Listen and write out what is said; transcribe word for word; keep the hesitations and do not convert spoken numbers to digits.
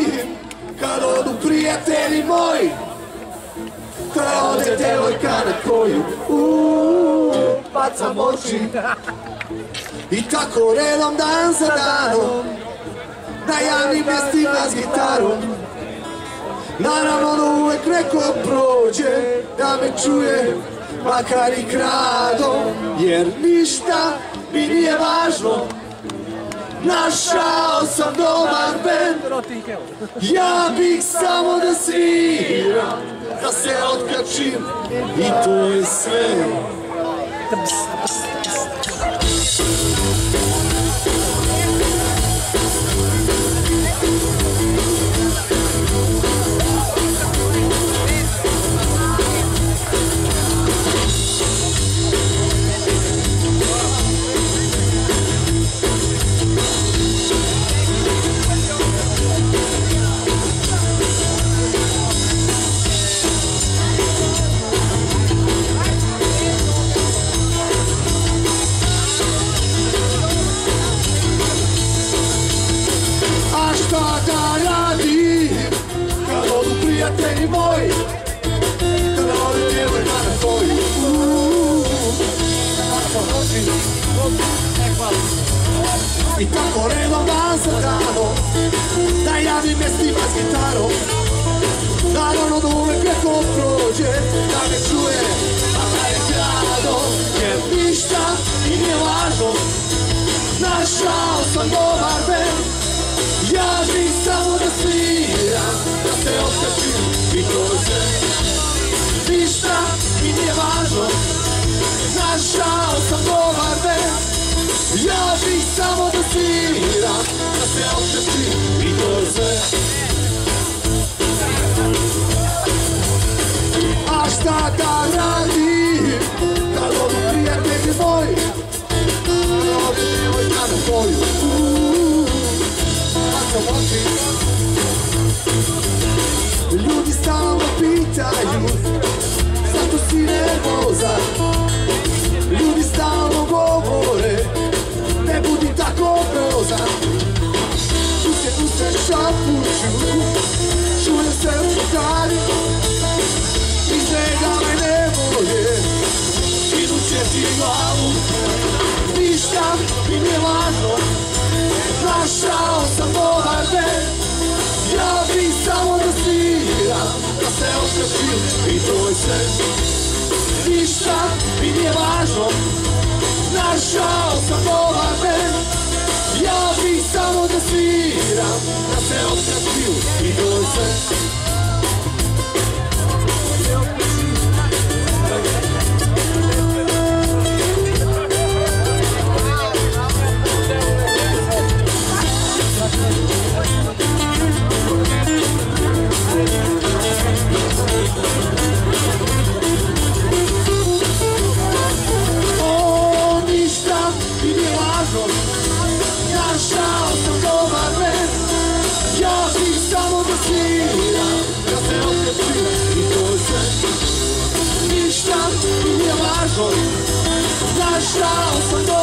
kad odu prijatelji moji, kada ode devojka na koju uuu, bacam oči. I tako redom dan za danom, na javnim mjestima s gitarom. Naravno da uvek neko prođe, da me čuje, makar i kradom. Jer ništa mi nije važno, našao sam dobar bend. Ja bih samo da sviram, da se otkačim i to je sve. Šta da radim, kad odu prijatelji moji, kada ode djevojka na koju uuu, i tako redom dan za danom, na javnim mjestima s gitarom. Naravno da uvek neko prođe, da me čuje, a da je gradom. Jer ništa mi nije važno, našao sam dobar bend. Ja bih samo da sviram, da se otkačim i to je sve. Ništa mi nije važno, našao sam dobar bend. Ja bih samo da sviram, da se otkačim i to je sve. A šta da radim, kad odu prijatelji moji, kada ode djevojka na koju uuu, ljudi stalno pitaju, zašto si nervozan. Ljudi stalno govore, ne budi tako grozan. Tu se, tu se šapuću, čujem se u stari, izgleda me nevolje, iduće ti glavu. Ništa mi nije važno, našao sam dobar bend. Ja bih samo da sviram, da se otkačim i to je sve. Ništa mi nije važno, našao sam dobar bend. Ja bih samo da sviram, da se otkačim i to je sve. O, ništa mi nije važno, našao sam dobar bend. Ja bih samo da sviram, da se otkačim i to je sve. Ništa mi nije važno, našao sam dobar bend.